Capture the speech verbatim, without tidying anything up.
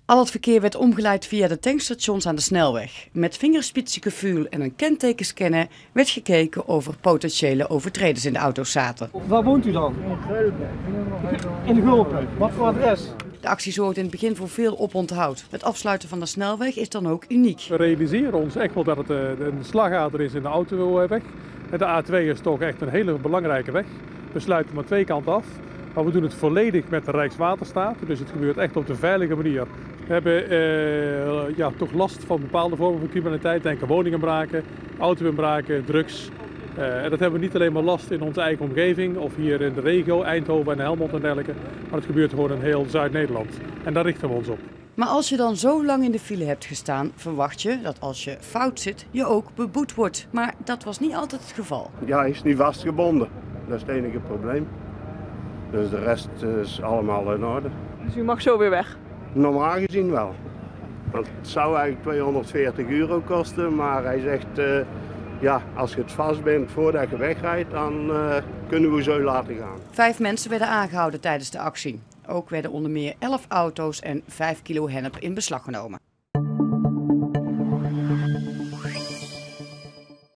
Al het verkeer werd omgeleid via de tankstations aan de snelweg. Met vingerspitsengevoel en een kentekenscanner werd gekeken of er potentiële overtreders in de auto's zaten. Waar woont u dan? In de Gulpen. Wat voor adres? De actie zorgt in het begin voor veel oponthoud. Het afsluiten van de snelweg is dan ook uniek. We realiseren ons echt wel dat het een slagader is in de autoweg. De A twee is toch echt een hele belangrijke weg. We sluiten maar twee kanten af. Maar we doen het volledig met de Rijkswaterstaat. Dus het gebeurt echt op de veilige manier. We hebben eh, ja, toch last van bepaalde vormen van criminaliteit. Denk aan woninginbraken, auto-inbraken, drugs. Uh, en dat hebben we niet alleen maar last in onze eigen omgeving of hier in de regio, Eindhoven en Helmond en dergelijke. Maar het gebeurt gewoon in heel Zuid-Nederland. En daar richten we ons op. Maar als je dan zo lang in de file hebt gestaan, verwacht je dat als je fout zit, je ook beboet wordt. Maar dat was niet altijd het geval. Ja, hij is niet vastgebonden. Dat is het enige probleem. Dus de rest is allemaal in orde. Dus u mag zo weer weg? Normaal gezien wel. Want het zou eigenlijk tweehonderdveertig euro kosten, maar hij zegt, uh, ja, als je het vast bent voordat je wegrijdt, dan uh, kunnen we zo laten gaan. Vijf mensen werden aangehouden tijdens de actie. Ook werden onder meer elf auto's en vijf kilo hennep in beslag genomen.